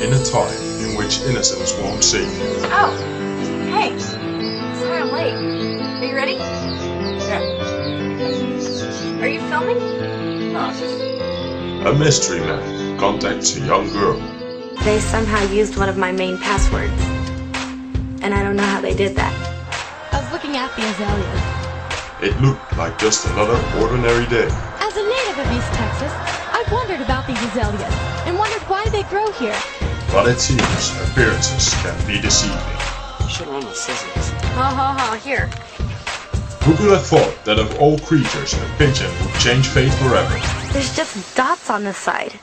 in a time in which innocence won't save you. Oh, hey. Sorry I'm late. Are you ready? Yeah. Are you filming? No, it's just... A mystery man contacts a young girl. They somehow used one of my main passwords. And I don't know how they did that. I was looking at the azaleas. It looked like just another ordinary day. As a native of East Texas, I've wondered about these azaleas and wondered why they grow here. But it seems appearances can be deceiving. You should run with scissors. Here. Who could have thought that of all creatures, a pigeon would change fate forever? There's just dots on the side.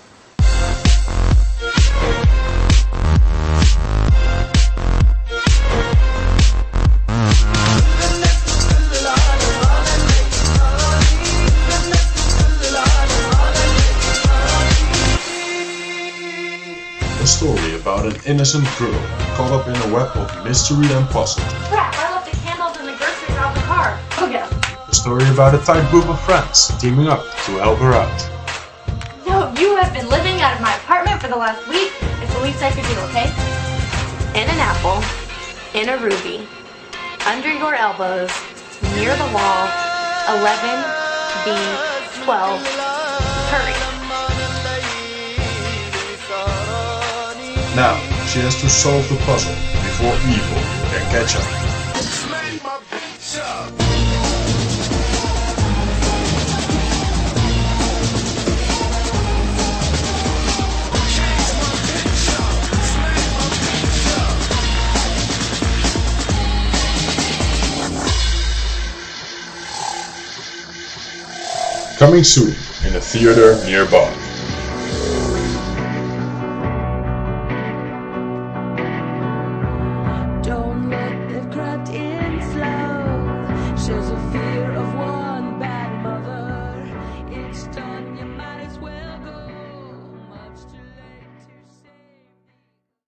A story about an innocent girl caught up in a web of mystery and puzzle. Crap, I left the candles in the groceries out the car. Go get them. A story about a tight group of friends teaming up to help her out. No, you have been living out of my apartment for the last week. It's the least I could do, okay? In an apple, in a ruby, under your elbows, near the wall, 11B12. Hurry. Now, she has to solve the puzzle before evil can catch up. Coming soon in a theater nearby. Don't look, they've crept in slow. Shows a fear of one bad mother. It's